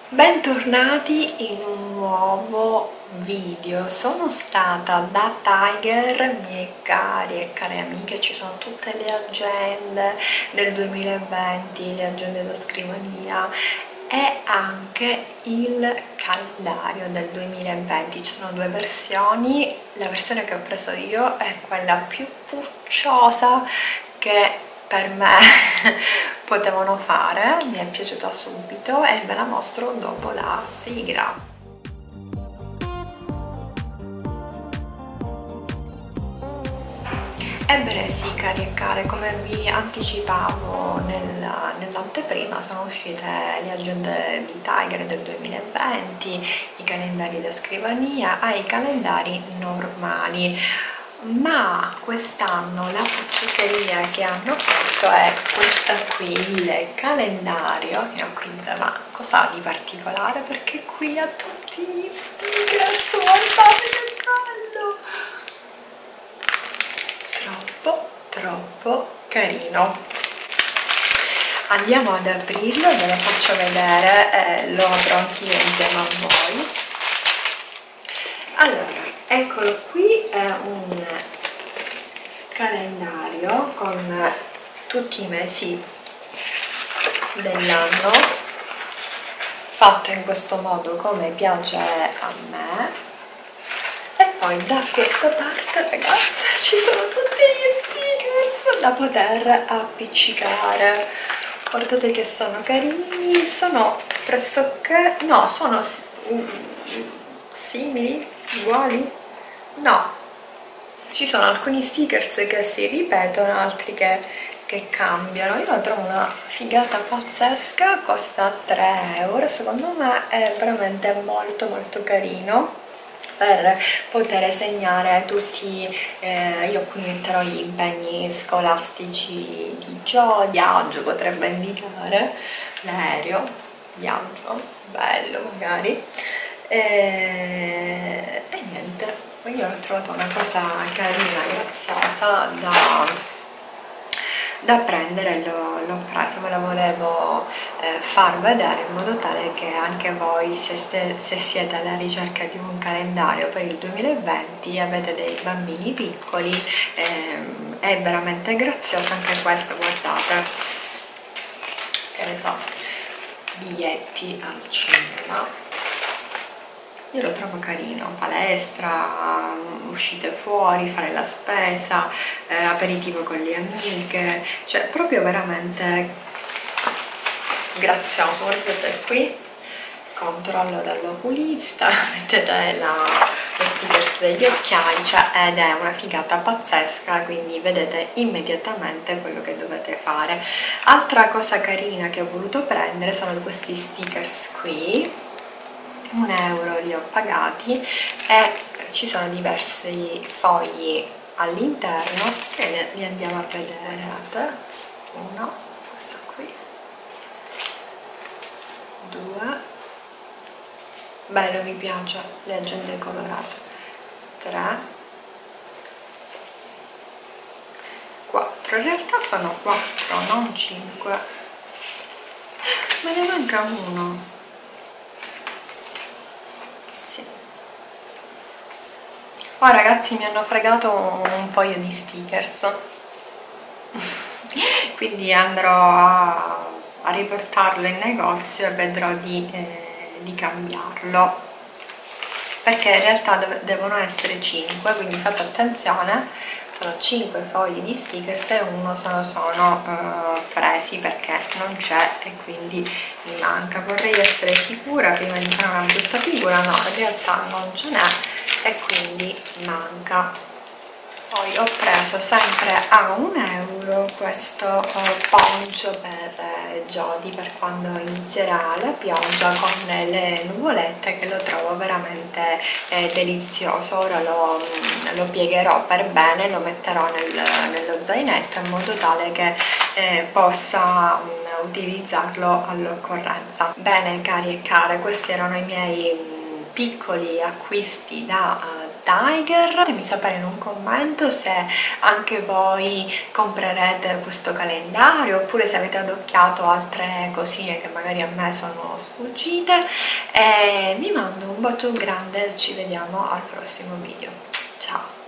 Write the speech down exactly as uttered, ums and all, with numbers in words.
Bentornati in un nuovo video. Sono stata da Tiger, miei cari e care amiche, ci sono tutte le agende del duemilaventi, le agende da scrivania e anche il calendario del duemilaventi. Ci sono due versioni, la versione che ho preso io è quella più pucciosa che per me potevano fare, mi è piaciuta subito e ve la mostro dopo la sigla. Ebbene sì, cari e care, come vi anticipavo nel, nell'anteprima, sono uscite le agende di Tiger del duemilaventi, i calendari da scrivania e i calendari normali. Ma quest'anno la puccetteria che hanno fatto è questa qui, il calendario, che ho qui, ma cosa ha di particolare? Perché qui ha tutti gli stickers, guardate che bello! Troppo, troppo carino. Andiamo ad aprirlo, ve lo faccio vedere, eh, lo apro anch'io insieme a voi. Allora, eccolo qui, è un calendario con tutti i mesi dell'anno, fatto in questo modo come piace a me. E poi da questa parte, ragazze, ci sono tutti gli stickers da poter appiccicare. Guardate che sono carini, sono pressoché, no, sono simili, uguali? No, ci sono alcuni stickers che si ripetono, altri che, che cambiano. Io la trovo una figata pazzesca, costa tre euro, secondo me è veramente molto molto carino per poter segnare tutti, eh, io qui metterò gli impegni scolastici di Gio, viaggio potrebbe indicare, l'aereo, viaggio, bello magari. E, e niente, io l'ho trovata una cosa carina, graziosa da, da prendere, l'ho preso, ve la volevo eh, far vedere in modo tale che anche voi, se, ste, se siete alla ricerca di un calendario per il duemilaventi, avete dei bambini piccoli, ehm, è veramente grazioso anche questo, guardate, che ne so, biglietti al cinema. Io lo trovo carino, palestra, uscite fuori, fare la spesa, eh, aperitivo con le amiche, cioè proprio veramente grazioso. Guardate qui, controllo dall'oculista, mettete la, le stickers degli occhiali, cioè, ed è una figata pazzesca, quindi vedete immediatamente quello che dovete fare. Altra cosa carina che ho voluto prendere sono questi stickers qui. Un euro li ho pagati e ci sono diversi fogli all'interno che li andiamo a vedere. Uno, questo qui, due, bello, mi piace le agende colorate, tre, quattro, in realtà sono quattro, non cinque, me ne manca uno. Oh ragazzi, mi hanno fregato un paio di stickers, quindi andrò a, a riportarlo in negozio e vedrò di, eh, di cambiarlo, perché in realtà dev devono essere cinque, quindi fate attenzione, sono cinque fogli di stickers e uno se lo sono uh, presi perché non c'è e quindi mi manca. Vorrei essere sicura prima di fare una brutta figura, no, in realtà non ce n'è e quindi manca. Poi ho preso sempre a un euro questo uh, poncho per eh, Jody per quando inizierà la pioggia, con le nuvolette, che lo trovo veramente eh, delizioso. Ora lo, lo piegherò per bene, lo metterò nel, nello zainetto in modo tale che eh, possa um, utilizzarlo all'occorrenza. Bene cari e care, questi erano i miei piccoli acquisti da uh, Tiger. Fatemi sapere in un commento se anche voi comprerete questo calendario oppure se avete adocchiato altre cosine che magari a me sono sfuggite, e vi mando un bacio grande, ci vediamo al prossimo video, ciao!